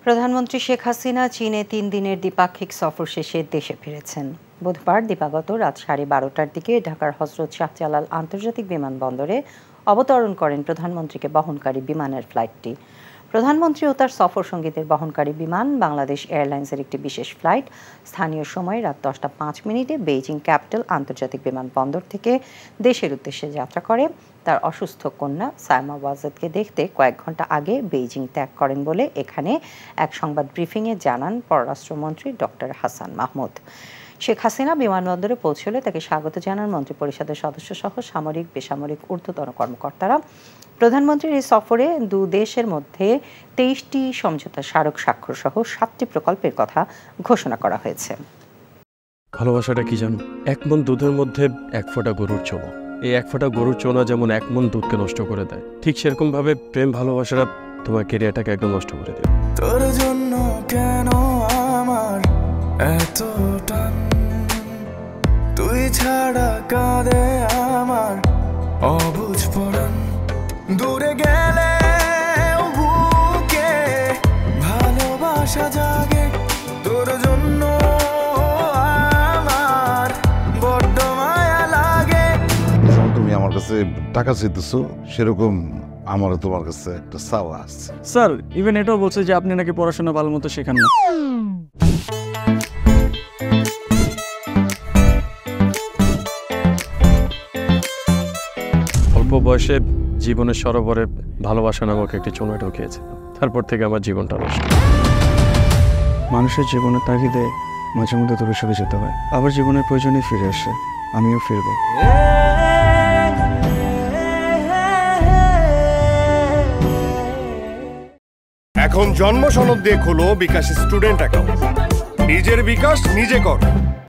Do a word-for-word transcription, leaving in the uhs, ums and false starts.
প্রধানমন্ত্রী শেখ হাসিনা চীনে তিন দিনের দ্বিপাক্ষিক সফর শেষে দেশে ফিরেছেন। বুধবার দিবাগত রাত সাড়ে বারোটার দিকে ঢাকার হজরত শাহজালাল আন্তর্জাতিক বিমানবন্দরে অবতরণ করেন প্রধানমন্ত্রীকে বহনকারী বিমানের ফ্লাইটটি। প্রধানমন্ত্রী ও তার সফর সঙ্গীদের বহনকারী বিমান বাংলাদেশ এয়ারলাইন্সের একটি বিশেষ ফ্লাইট স্থানীয় সময় রাত দশটা পাঁচ মিনিটে বেইজিং ক্যাপিটাল আন্তর্জাতিক বিমানবন্দর থেকে দেশের উদ্দেশ্যে যাত্রা করে। তার অসুস্থ কন্যা সায়মা ওয়াজেদকে দেখতে কয়েক ঘন্টা আগে বেইজিং ত্যাগ করেন বলে এখানে এক সংবাদ ব্রিফিংয়ে জানান পররাষ্ট্রমন্ত্রী ডক্টর হাসান মাহমুদ। শেখ হাসিনা বিমানবন্দরে পৌঁছলে তাকে স্বাগত জানান মন্ত্রিপরিষদের সদস্য সহ সামরিক বেসামরিক ঊর্ধ্বতন কর্মকর্তারা। প্রধানমন্ত্রীর এই সফরে দু দেশের মধ্যে তেইশটি সমঝোতা স্মারক স্বাক্ষর সহ সাতটি প্রকল্পের কথা ঘোষণা করা হয়েছে। ভালোবাসাটা কি জানো? এক মন দুধের মধ্যে এক ফোঁটা গরুর চোনা। এই এক ফোঁটা গরুর চোনা যেমন এক মন দুধকে নষ্ট করে দেয়, ঠিক সেরকম ভাবে প্রেম ভালোবাসাটা তোমার ক্যারিয়ারটাকে একদম নষ্ট করে দেয়। তোর জন্য কেন আমার এত টান, তুই ছাড়া কাঁদে আমার অবুঝ পরাণ, দূরে গেলে বুকে ভালোবাসা জাগে, তোর জন্য আমার বড্ড মায়া লাগে। তুমি আমার কাছে টাকা চাইতেছো, সেরকম আমারও তোমার কাছে একটা চাওয়া আছে। স্যার ইভেন এটাও বলছে যে আপনি নাকি পড়াশোনা ভালো মতো শেখান না। অল্প বয়সে জীবনের সরোবরে ভালোবাসা নামক একটি চোনা ঢুকিয়েছে, তারপর থেকে আমার জীবনটা নষ্ট। মানুষের জীবনের তাগিদে মাঝে মধ্যে দূরে সরে যেতে হয়, আবার জীবনের প্রয়োজনে ফিরে আসে। আমিও ফিরবো। এখন জন্ম সনদ দিয়ে খোলো বিকাশ স্টুডেন্ট অ্যাকাউন্ট। নিজের বিকাশ নিজে কর।